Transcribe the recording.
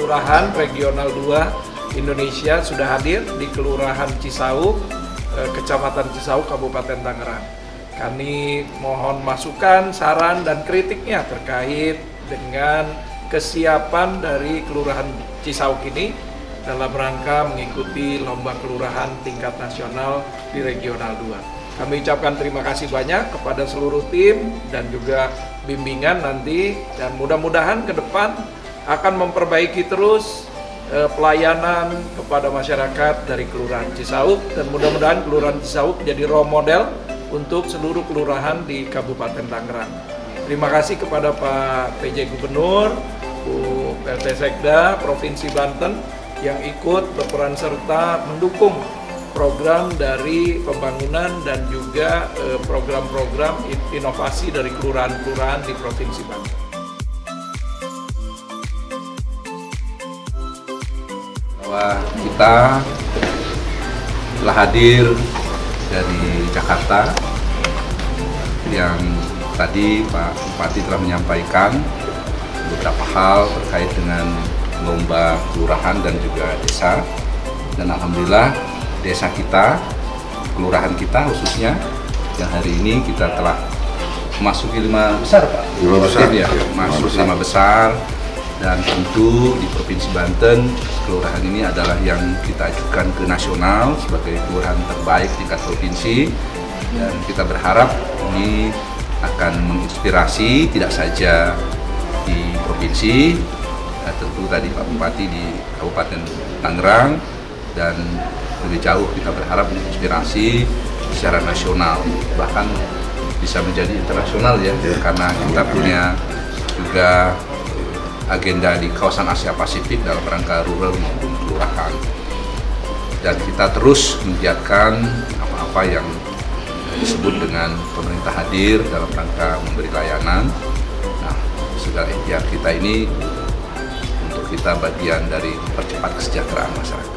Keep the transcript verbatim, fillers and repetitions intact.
Kelurahan Regional dua Indonesia sudah hadir di Kelurahan Cisauk, Kecamatan Cisauk, Kabupaten Tangerang. Kami mohon masukan, saran, dan kritiknya terkait dengan kesiapan dari Kelurahan Cisauk ini dalam rangka mengikuti lomba kelurahan tingkat nasional di Regional dua. Kami ucapkan terima kasih banyak kepada seluruh tim dan juga bimbingan nanti, dan mudah-mudahan ke depan akan memperbaiki terus eh, pelayanan kepada masyarakat dari Kelurahan Cisauk, dan mudah-mudahan Kelurahan Cisauk jadi role model untuk seluruh kelurahan di Kabupaten Tangerang. Terima kasih kepada Pak P J Gubernur, Bu P L T Sekda Provinsi Banten yang ikut berperan serta mendukung program dari pembangunan dan juga program-program inovasi dari kelurahan-kelurahan di Provinsi Banten. Bahwa kita telah hadir dari Jakarta, yang tadi Pak Bupati telah menyampaikan beberapa hal terkait dengan lomba kelurahan dan juga desa, dan alhamdulillah desa kita, kelurahan kita khususnya, yang hari ini kita telah memasuki lima besar, Pak. Lima besar, ya, masuk lima besar, dan tentu di Provinsi Banten, kelurahan ini adalah yang kita ajukan ke nasional sebagai kelurahan terbaik tingkat provinsi, dan kita berharap ini akan menginspirasi tidak saja di provinsi, nah, tentu tadi Pak Bupati di Kabupaten Tangerang, dan lebih jauh kita berharap menginspirasi secara nasional, bahkan bisa menjadi internasional ya, karena kita punya juga agenda di kawasan Asia Pasifik dalam rangka rural maupun kelurahan, dan kita terus menggiatkan apa-apa yang disebut dengan pemerintah hadir dalam rangka memberi layanan. Nah, segala ikhtiar kita ini untuk kita bagian dari mempercepat kesejahteraan masyarakat.